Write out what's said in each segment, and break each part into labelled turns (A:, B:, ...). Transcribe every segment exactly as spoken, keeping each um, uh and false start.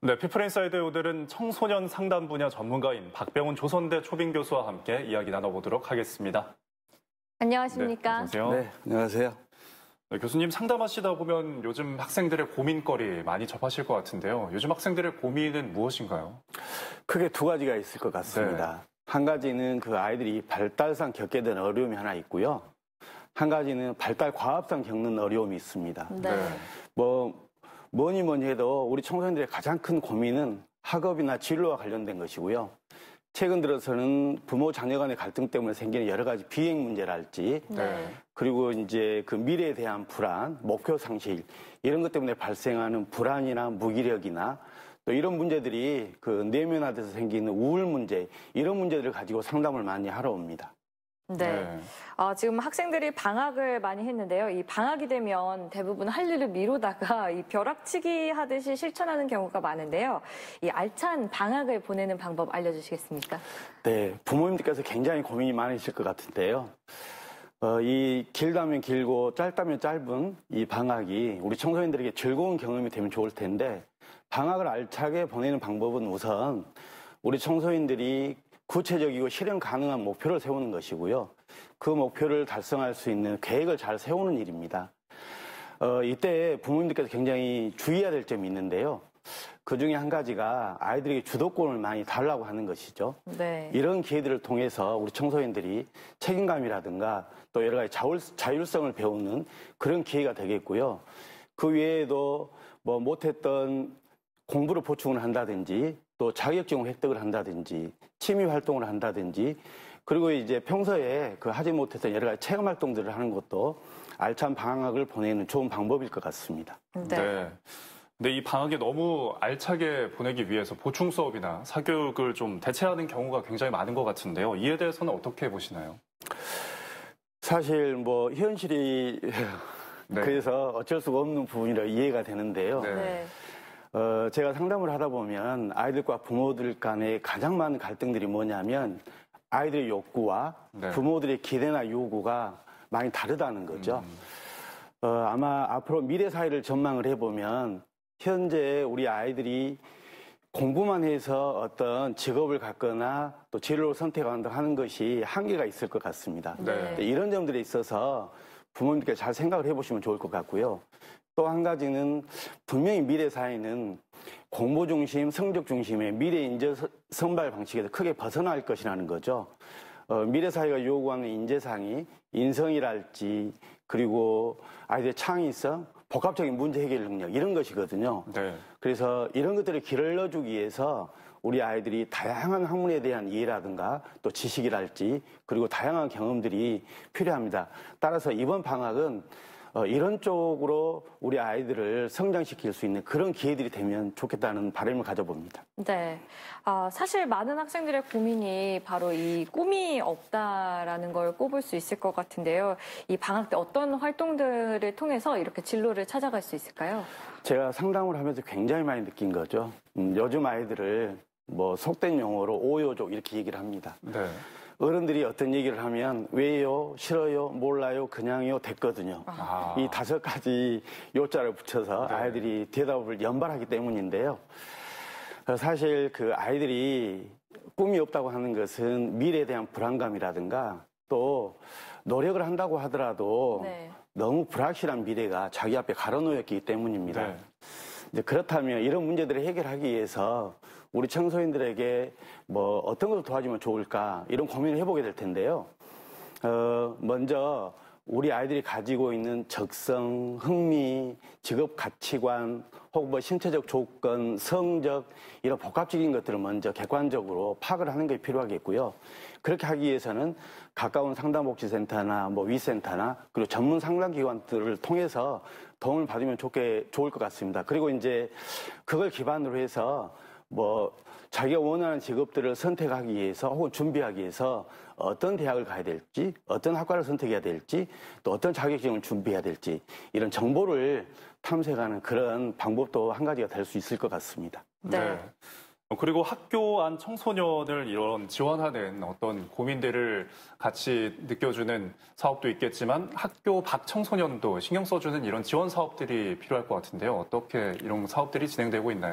A: 네, 피플인사이드 오늘은 청소년 상담 분야 전문가인 박병훈 조선대 초빙 교수와 함께 이야기 나눠보도록 하겠습니다.
B: 안녕하십니까?
A: 네, 안녕하세요.
C: 네, 안녕하세요.
A: 네, 교수님 상담하시다 보면 요즘 학생들의 고민거리 많이 접하실 것 같은데요. 요즘 학생들의 고민은 무엇인가요?
C: 크게 두 가지가 있을 것 같습니다. 네. 한 가지는 그 아이들이 발달상 겪게 된 어려움이 하나 있고요. 한 가지는 발달 과업상 겪는 어려움이 있습니다.
B: 네.
C: 뭐 뭐니 뭐니 해도 우리 청소년들의 가장 큰 고민은 학업이나 진로와 관련된 것이고요. 최근 들어서는 부모 자녀 간의 갈등 때문에 생기는 여러 가지 비행 문제랄지,
B: 네.
C: 그리고 이제 그 미래에 대한 불안, 목표 상실, 이런 것 때문에 발생하는 불안이나 무기력이나 또 이런 문제들이 그 내면화돼서 생기는 우울 문제, 이런 문제들을 가지고 상담을 많이 하러 옵니다.
B: 네.
A: 네.
B: 아, 지금 학생들이 방학을 많이 했는데요. 이 방학이 되면 대부분 할 일을 미루다가 이 벼락치기 하듯이 실천하는 경우가 많은데요. 이 알찬 방학을 보내는 방법 알려주시겠습니까?
C: 네, 부모님들께서 굉장히 고민이 많으실 것 같은데요. 어, 이 길다면 길고 짧다면 짧은 이 방학이 우리 청소년들에게 즐거운 경험이 되면 좋을 텐데, 방학을 알차게 보내는 방법은 우선 우리 청소년들이 구체적이고 실현 가능한 목표를 세우는 것이고요. 그 목표를 달성할 수 있는 계획을 잘 세우는 일입니다. 어, 이때 부모님들께서 굉장히 주의해야 될 점이 있는데요. 그 중에 한 가지가 아이들에게 주도권을 많이 달라고 하는 것이죠.
B: 네.
C: 이런 기회들을 통해서 우리 청소년들이 책임감이라든가 또 여러 가지 자율, 자율성을 배우는 그런 기회가 되겠고요. 그 외에도 뭐 못했던 공부를 보충을 한다든지 또 자격증을 획득을 한다든지 취미 활동을 한다든지 그리고 이제 평소에 그 하지 못했던 여러 가지 체험 활동들을 하는 것도 알찬 방학을 보내는 좋은 방법일 것 같습니다.
B: 네.
A: 네. 근데 이 방학에 너무 알차게 보내기 위해서 보충 수업이나 사교육을 좀 대체하는 경우가 굉장히 많은 것 같은데요. 이에 대해서는 어떻게 보시나요?
C: 사실 뭐 현실이
A: 네.
C: 그래서 어쩔 수가 없는 부분이라 이해가 되는데요.
A: 네.
B: 네.
C: 어, 제가 상담을 하다 보면 아이들과 부모들 간의 가장 많은 갈등들이 뭐냐면 아이들의 욕구와
A: 네.
C: 부모들의 기대나 요구가 많이 다르다는 거죠.
A: 음.
C: 어, 아마 앞으로 미래 사회를 전망을 해보면 현재 우리 아이들이 공부만 해서 어떤 직업을 갖거나 또 진로를 선택한다 하는 것이 한계가 있을 것 같습니다.
A: 네.
C: 이런 점들에 있어서 부모님께 잘 생각을 해보시면 좋을 것 같고요. 또 한 가지는 분명히 미래 사회는 공부 중심, 성적 중심의 미래 인재 선발 방식에서 크게 벗어날 것이라는 거죠. 어, 미래 사회가 요구하는 인재상이 인성이랄지 그리고 아이들의 창의성, 복합적인 문제 해결 능력 이런 것이거든요.
A: 네.
C: 그래서 이런 것들을 길러주기 위해서 우리 아이들이 다양한 학문에 대한 이해라든가 또 지식이랄지 그리고 다양한 경험들이 필요합니다. 따라서 이번 방학은 어, 이런 쪽으로 우리 아이들을 성장시킬 수 있는 그런 기회들이 되면 좋겠다는 바람을 가져봅니다.
B: 네. 아, 사실 많은 학생들의 고민이 바로 이 꿈이 없다라는 걸 꼽을 수 있을 것 같은데요. 이 방학 때 어떤 활동들을 통해서 이렇게 진로를 찾아갈 수 있을까요?
C: 제가 상담을 하면서 굉장히 많이 느낀 거죠. 음, 요즘 아이들을 뭐 속된 용어로 오요족 이렇게 얘기를 합니다.
A: 네.
C: 어른들이 어떤 얘기를 하면 왜요, 싫어요, 몰라요, 그냥요 됐거든요.
A: 아.
C: 이 다섯 가지 요자를 붙여서
A: 네.
C: 아이들이 대답을 연발하기 때문인데요. 사실 그 아이들이 꿈이 없다고 하는 것은 미래에 대한 불안감이라든가 또 노력을 한다고 하더라도
B: 네.
C: 너무 불확실한 미래가 자기 앞에 가로놓였기 때문입니다.
A: 네.
C: 이제 그렇다면 이런 문제들을 해결하기 위해서 우리 청소년들에게 뭐 어떤 것을 도와주면 좋을까 이런 고민을 해보게 될 텐데요. 어, 먼저 우리 아이들이 가지고 있는 적성, 흥미, 직업 가치관, 혹은 뭐 신체적 조건, 성적 이런 복합적인 것들을 먼저 객관적으로 파악을 하는 게 필요하겠고요. 그렇게 하기 위해서는 가까운 상담복지센터나 뭐 위센터나 그리고 전문 상담기관들을 통해서 도움을 받으면 좋게 좋을 것 같습니다. 그리고 이제 그걸 기반으로 해서 뭐 자기가 원하는 직업들을 선택하기 위해서 혹은 준비하기 위해서 어떤 대학을 가야 될지 어떤 학과를 선택해야 될지 또 어떤 자격증을 준비해야 될지 이런 정보를 탐색하는 그런 방법도 한 가지가 될 수 있을 것 같습니다.
B: 네.
A: 네. 그리고 학교 안 청소년을 이런 지원하는 어떤 고민들을 같이 느껴주는 사업도 있겠지만 학교 밖 청소년도 신경 써주는 이런 지원 사업들이 필요할 것 같은데요. 어떻게 이런 사업들이 진행되고 있나요?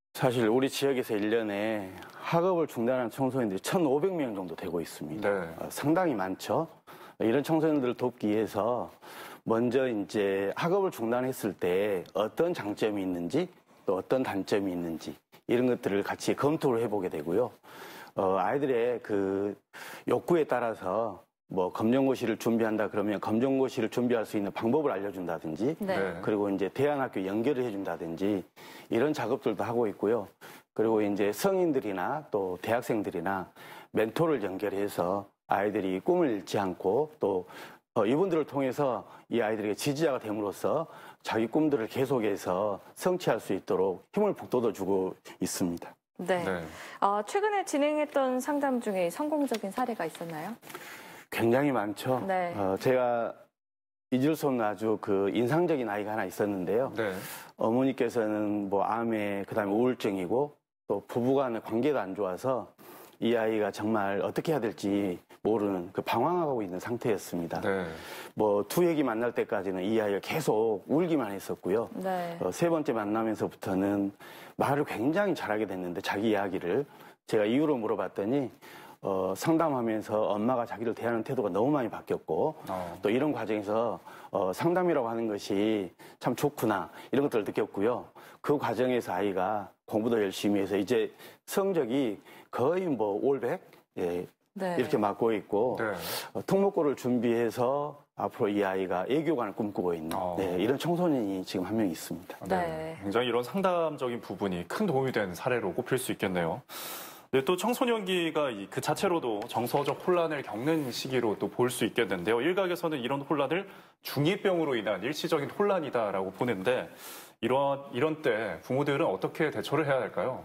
C: 사실 우리 지역에서 일 년에 학업을 중단하는 청소년들이 천오백 명 정도 되고 있습니다.
A: 네.
C: 어, 상당히 많죠. 이런 청소년들을 돕기 위해서 먼저 이제 학업을 중단했을 때 어떤 장점이 있는지 또 어떤 단점이 있는지 이런 것들을 같이 검토를 해보게 되고요. 어, 아이들의 그 욕구에 따라서 뭐 검정고시를 준비한다 그러면 검정고시를 준비할 수 있는 방법을 알려준다든지
B: 네.
A: 네.
C: 그리고 이제 대안학교 연결을 해준다든지 이런 작업들도 하고 있고요. 그리고 이제 성인들이나 또 대학생들이나 멘토를 연결해서 아이들이 꿈을 잃지 않고 또 어, 이분들을 통해서 이 아이들에게 지지자가 됨으로써 자기 꿈들을 계속해서 성취할 수 있도록 힘을 북돋워주고 있습니다.
B: 네.
A: 네.
B: 어, 최근에 진행했던 상담 중에 성공적인 사례가 있었나요?
C: 굉장히 많죠.
B: 네.
C: 어, 제가 잊을 수 없는 아주 그 인상적인 아이가 하나 있었는데요.
A: 네.
C: 어머니께서는 뭐 암에 그다음에 우울증이고 또 부부간의 관계가 안 좋아서 이 아이가 정말 어떻게 해야 될지 모르는 그 방황하고 있는 상태였습니다.
A: 네.
C: 뭐 투액이 만날 때까지는 이 아이가 계속 울기만 했었고요.
B: 네.
C: 어, 세 번째 만나면서부터는 말을 굉장히 잘하게 됐는데 자기 이야기를 제가 이유를 물어봤더니 어, 상담하면서 엄마가 자기를 대하는 태도가 너무 많이 바뀌었고
A: 어.
C: 또 이런 과정에서 어, 상담이라고 하는 것이 참 좋구나 이런 것들을 느꼈고요. 그 과정에서 아이가 공부도 열심히 해서 이제 성적이 거의 뭐 올백 예,
B: 네.
C: 이렇게 맞고 있고
A: 네.
C: 어, 특목고를 준비해서 앞으로 이 아이가 애교관을 꿈꾸고 있는
A: 어.
C: 네, 이런 청소년이 지금 한 명 있습니다.
A: 네.
B: 네.
A: 굉장히 이런 상담적인 부분이 큰 도움이 된 사례로 꼽힐 수 있겠네요. 네, 또 청소년기가 이 그 자체로도 정서적 혼란을 겪는 시기로 또 볼 수 있겠는데요. 일각에서는 이런 혼란을 중이병으로 인한 일시적인 혼란이다라고 보는데 이런 이런 때 부모들은 어떻게 대처를 해야 할까요?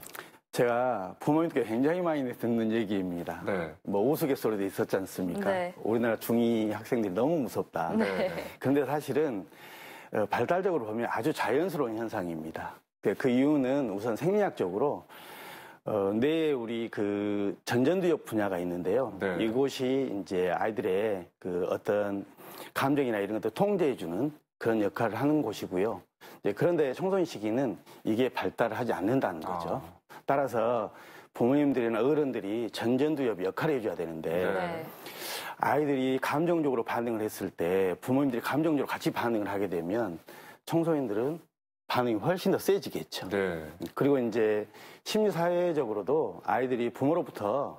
C: 제가 부모님께 굉장히 많이 듣는 얘기입니다.
A: 네.
C: 뭐 우스갯소리도 있었지 않습니까?
B: 네.
C: 우리나라 중이 학생들이 너무 무섭다.
B: 네.
C: 그런데 사실은 어, 발달적으로 보면 아주 자연스러운 현상입니다. 그, 그 이유는 우선 생리학적으로 어, 뇌에 우리 그 전전두엽 분야가 있는데요.
A: 네.
C: 이곳이 이제 아이들의 그 어떤 감정이나 이런 것들 통제해주는 그런 역할을 하는 곳이고요. 이제 그런데 청소년 시기는 이게 발달을 하지 않는다는 거죠.
A: 아.
C: 따라서 부모님들이나 어른들이 전전두엽 역할을 해줘야 되는데
B: 네.
C: 아이들이 감정적으로 반응을 했을 때 부모님들이 감정적으로 같이 반응을 하게 되면 청소년들은 반응이 훨씬 더 세지겠죠.
A: 네.
C: 그리고 이제 심리사회적으로도 아이들이 부모로부터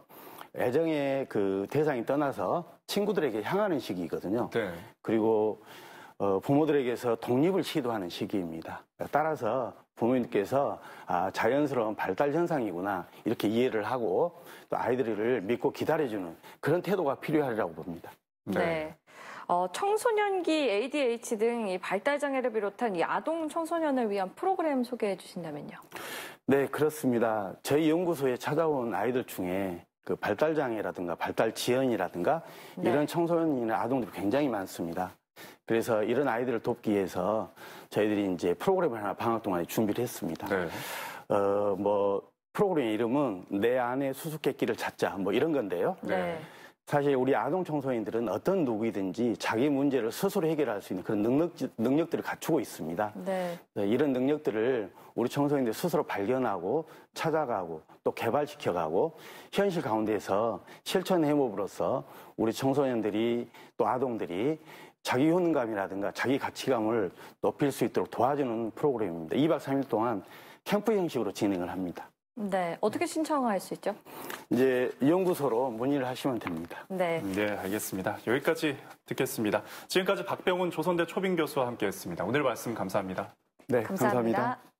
C: 애정의 그 대상이 떠나서 친구들에게 향하는 시기이거든요.
A: 네.
C: 그리고 어, 부모들에게서 독립을 시도하는 시기입니다. 따라서 부모님께서 아, 자연스러운 발달 현상이구나 이렇게 이해를 하고 또 아이들을 믿고 기다려주는 그런 태도가 필요하리라고 봅니다.
B: 네. 네. 어, 청소년기 에이디에이치 등 이 발달 장애를 비롯한 이 아동 청소년을 위한 프로그램 소개해 주신다면요.
C: 네, 그렇습니다. 저희 연구소에 찾아온 아이들 중에 그 발달 장애라든가 발달 지연이라든가
B: 네.
C: 이런 청소년이나 아동들이 굉장히 많습니다. 그래서 이런 아이들을 돕기 위해서 저희들이 이제 프로그램을 하나 방학 동안에 준비를 했습니다.
A: 네.
C: 어, 뭐 프로그램의 이름은 내 안의 수수께끼를 찾자 뭐 이런 건데요.
B: 네.
C: 사실 우리 아동 청소년들은 어떤 누구이든지 자기 문제를 스스로 해결할 수 있는 그런 능력, 능력들을 갖추고 있습니다.
B: 네.
C: 이런 능력들을 우리 청소년들이 스스로 발견하고 찾아가고 또 개발시켜가고 현실 가운데서 실천해봄으로써 우리 청소년들이 또 아동들이 자기 효능감이라든가 자기 가치감을 높일 수 있도록 도와주는 프로그램입니다. 이 박 삼 일 동안 캠프 형식으로 진행을 합니다.
B: 네. 어떻게 신청할 수 있죠?
C: 이제 연구소로 문의를 하시면 됩니다.
B: 네.
A: 네, 알겠습니다. 여기까지 듣겠습니다. 지금까지 박병훈 조선대 초빙 교수와 함께했습니다. 오늘 말씀 감사합니다.
C: 네,
B: 감사합니다.
C: 감사합니다.